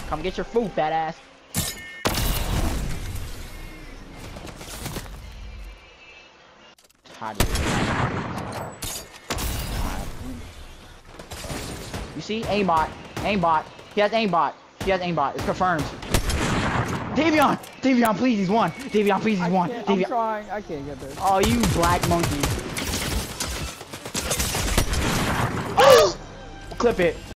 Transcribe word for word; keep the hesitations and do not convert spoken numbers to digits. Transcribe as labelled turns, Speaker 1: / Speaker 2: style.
Speaker 1: Come get your food, fat ass. You see? Aimbot. Aimbot. He has aimbot. He has aimbot. It's confirmed. Davion! Davion, please, he's one. Davion, please, he's
Speaker 2: I
Speaker 1: one.
Speaker 2: can't,
Speaker 1: Davion.
Speaker 2: I'm trying. I can't get this.
Speaker 1: Oh, you black monkey. Oh! Clip it.